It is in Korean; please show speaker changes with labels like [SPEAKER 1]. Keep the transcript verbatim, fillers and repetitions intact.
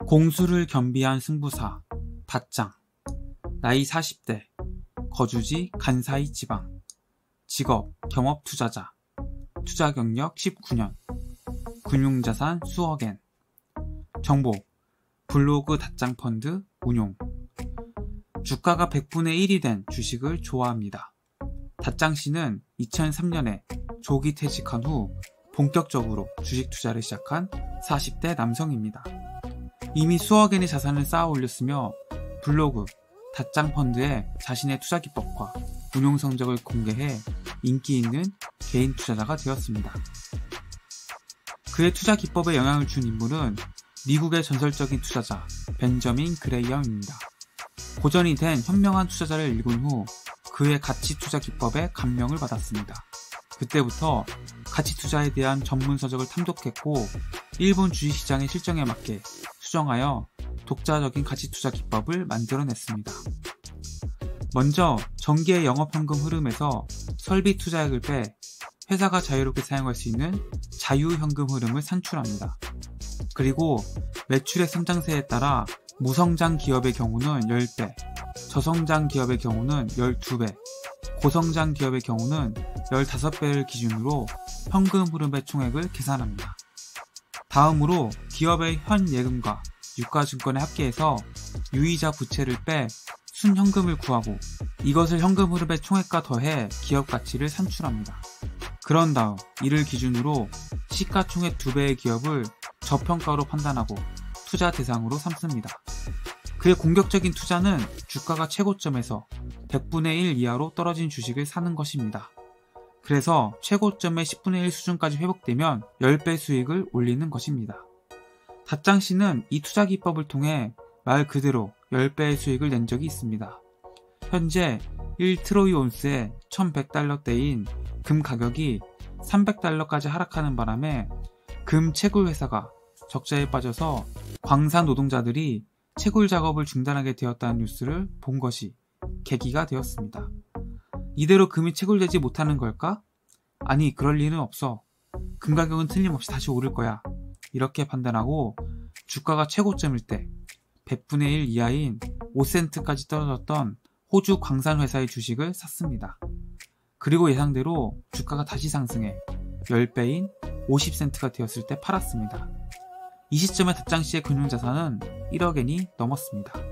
[SPEAKER 1] 공수를 겸비한 승부사 닷장. 나이 사십 대, 거주지 간사이 지방, 직업 경업투자자, 투자경력 십구 년, 금융자산 수억엔, 정보 블로그 닷장펀드 운용, 주가가 백분의 일이 된 주식을 좋아합니다. 닷장씨는 이천삼 년에 조기 퇴직한 후 본격적으로 주식 투자를 시작한 사십 대 남성입니다. 이미 수억엔의 자산을 쌓아 올렸으며 블로그 닷장펀드에 자신의 투자 기법과 운용 성적을 공개해 인기 있는 개인 투자자가 되었습니다. 그의 투자 기법에 영향을 준 인물은 미국의 전설적인 투자자 벤저민 그레이엄입니다. 고전이 된 현명한 투자자를 읽은 후 그의 가치 투자 기법에 감명을 받았습니다. 그때부터 가치 투자에 대한 전문 서적을 탐독했고 일본 주식시장의 실정에 맞게 수정하여 독자적인 가치 투자 기법을 만들어냈습니다. 먼저 전기의 영업현금 흐름에서 설비 투자액을 빼 회사가 자유롭게 사용할 수 있는 자유현금 흐름을 산출합니다. 그리고 매출의 성장세에 따라 무성장 기업의 경우는 십 배, 저성장 기업의 경우는 십이 배, 고성장 기업의 경우는 십오 배를 기준으로 현금 흐름의 총액을 계산합니다. 다음으로 기업의 현 예금과 유가증권에 합계해서 유이자 부채를 빼 순현금을 구하고 이것을 현금 흐름의 총액과 더해 기업 가치를 산출합니다. 그런 다음 이를 기준으로 시가총액 두 배의 기업을 저평가로 판단하고 투자 대상으로 삼습니다. 그의 공격적인 투자는 주가가 최고점에서 백분의 일 이하로 떨어진 주식을 사는 것입니다. 그래서 최고점의 십분의 일 수준까지 회복되면 십 배 수익을 올리는 것입니다. 닷장씨는 이 투자 기법을 통해 말 그대로 십 배의 수익을 낸 적이 있습니다. 현재 일 트로이 온스에 천백 달러대인 금 가격이 삼백 달러까지 하락하는 바람에 금 채굴 회사가 적자에 빠져서 광산 노동자들이 채굴 작업을 중단하게 되었다는 뉴스를 본 것이 계기가 되었습니다. 이대로 금이 채굴되지 못하는 걸까? 아니, 그럴 리는 없어. 금 가격은 틀림없이 다시 오를 거야. 이렇게 판단하고 주가가 최고점일 때 백분의 일 이하인 오 센트까지 떨어졌던 호주 광산 회사의 주식을 샀습니다. 그리고 예상대로 주가가 다시 상승해 십 배인 오십 센트가 되었을 때 팔았습니다. 이 시점에 닷장씨의 금융자산은 일억엔이 넘었습니다.